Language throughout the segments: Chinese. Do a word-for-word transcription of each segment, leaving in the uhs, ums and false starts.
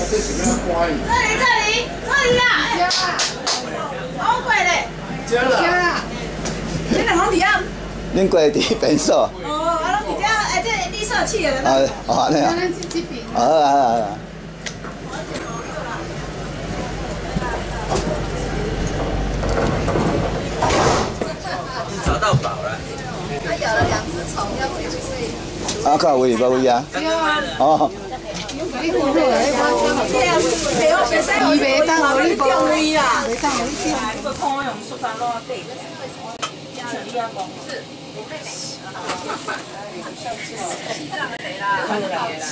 这是要关。 这里这里这里啦！好贵嘞！ 加了。 这两行底啊？ 恁过伫便所。 哦，啊，拢伫遮，哎，这绿色器的。 啊，哦，安尼啊。啊啊啊啊！ 找到宝了。 它咬了两只虫，要回去喂。 啊，靠，喂，无喂啊？哦。 你好好诶，我我袂使，伊袂当互你掉位啦，袂当互你掉。 这个空用塑料袋对的，像你阿公是。西藏的谁啦？看得到啦。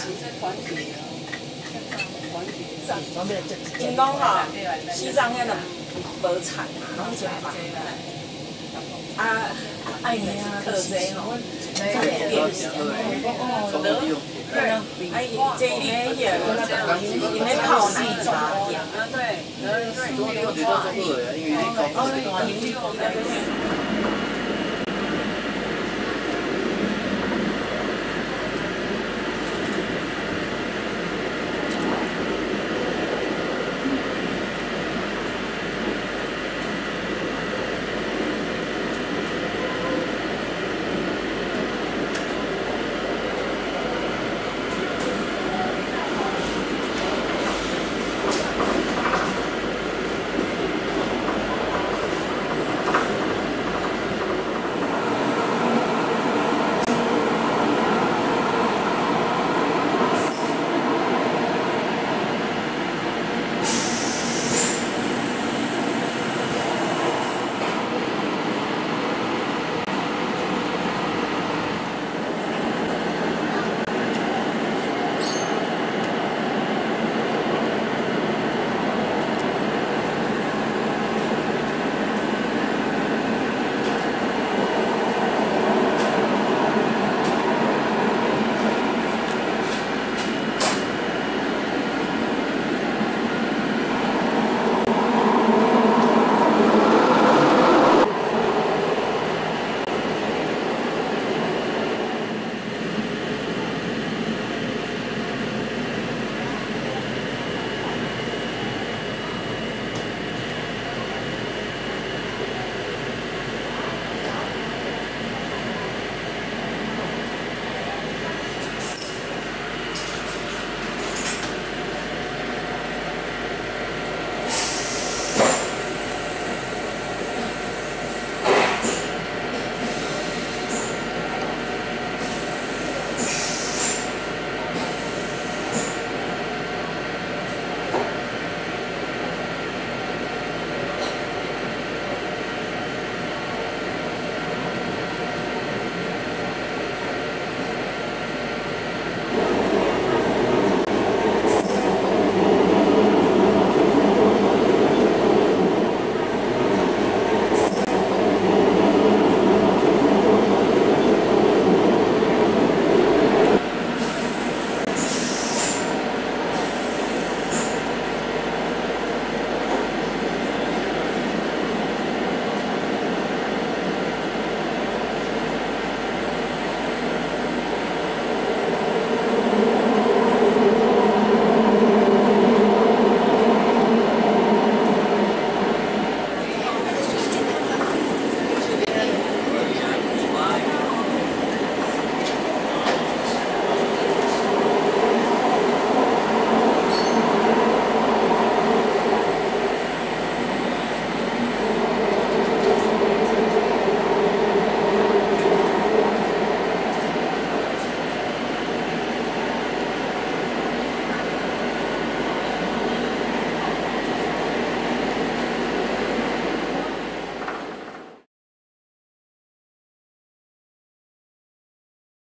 因讲吼，西藏迄个无产嘛，拢是房。啊，爱你啊，特侪吼，特别变形。对啊，哎，这里也有，里面泡奶茶店。对，对对，中国的中国人，因为那个。